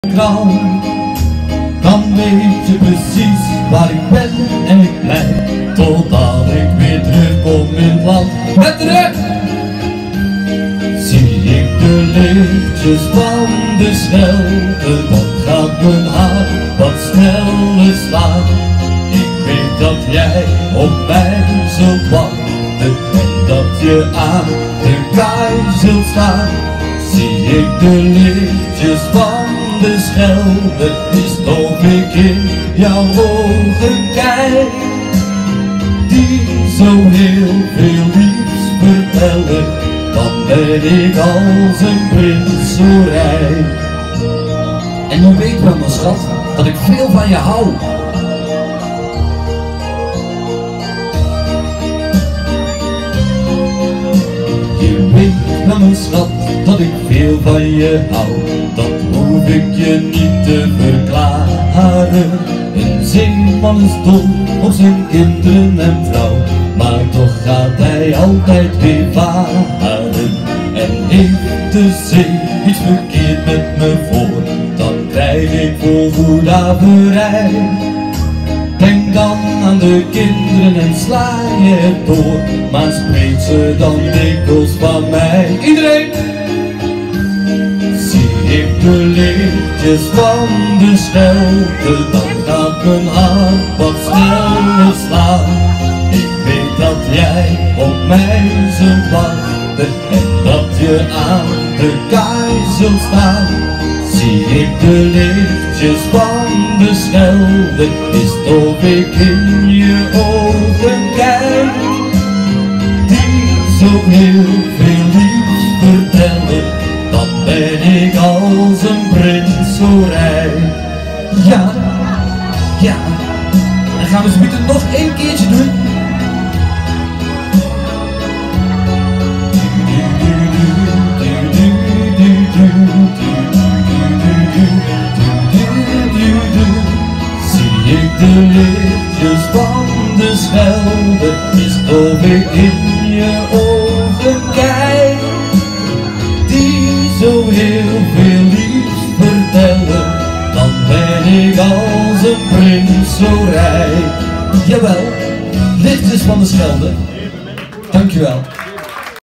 Dan weet je precies waar ik ben en ik blijf totdat ik weer terugkom in het land. Met terug! Zie ik de lichtjes van de Schelde, dan gaat mijn hart wat sneller slaan. Ik weet dat jij op mij zult wachten en dat je aan de kaai zult staan. Zie ik de lichtjes van de Schelde, is of ik in jouw ogen kijk, die zo heel veel liefs vertellen. Dan ben ik als een prins zo rijk. En je weet wel, mijn schat, dat ik veel van je hou. Je weet wel, mijn schat, dat ik veel van je hou. Dat hoef ik je niet te verklaren. Een zeeman is dol op zijn kinderen en vrouw, maar toch gaat hij altijd weer varen. En heeft de zee iets verkeerd met me voor, dan krijg ik voorgoed averij. Denk dan aan de kinderen en sla je het door, maar spreekt ze dan dikwijls van mij. Iedereen! Zie ik de lichtjes van de Schelde, dan gaat mijn hart wat sneller slaan. Ik weet dat jij op mij zult wachten en dat je aan de kaai zult staan. Zie ik de lichtjes van de Schelde, is of ik in je ogen kijk, die zo heel veel liefs vertellen. Dan ben ik als een prins zo rijk. Ja, ja. En gaan we het nog één keertje doen? Zie ik de lichtjes van de Schelde, is of ik in je ogen kijk, die zo heel veel liefs vertellen. Dan ben ik als een prins zo rijk. Jawel, lichtjes van de Schelde. Dankjewel.